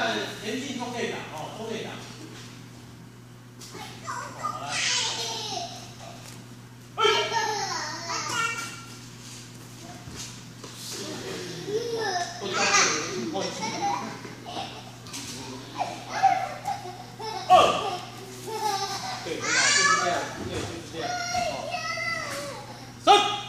看田径中队长哦，中队长。好来。不交给忘记。对，很好，就是这样，对，就是这样。哦。三。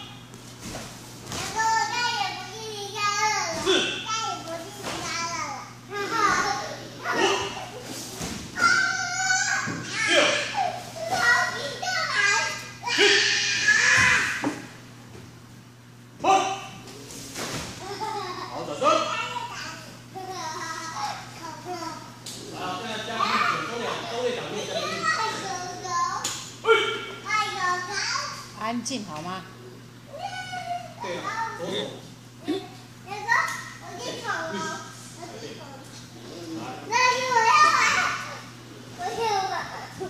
安静好吗？ 对了，左手。 我进跑了，那是我要玩，我要玩。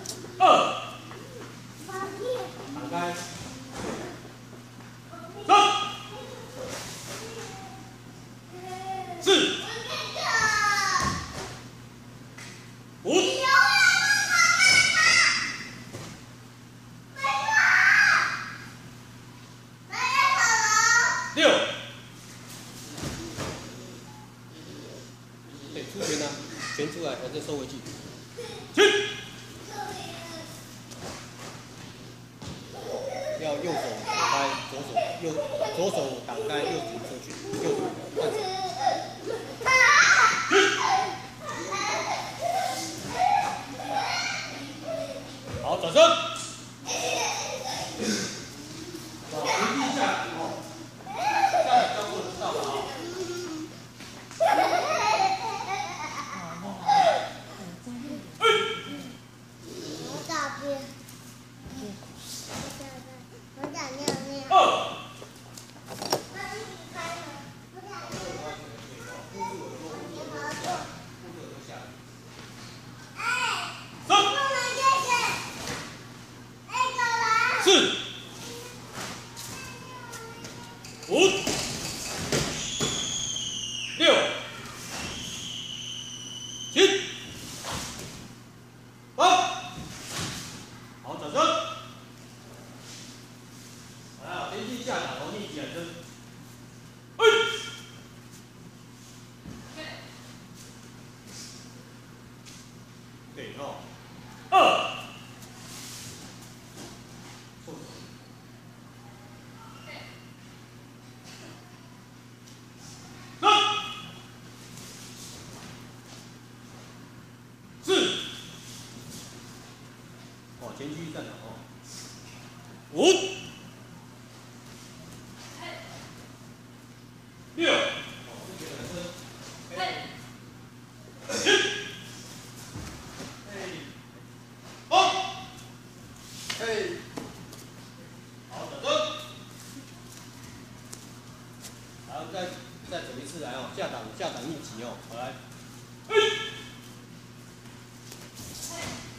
打开。三。四。五。 六，对，出拳呢，拳出来，再收回去。七，要右手打开，左手打开，右手出去，右手换手。好，转身。往平地下哦。 四、五、六、七、八，好，转身。来，连续下打头逆转身。对哦。二。 前驱站长哦，五、六，哦，这个男生，七，八，好，转身，然后再走一次来哦，下档逆击哦，好来，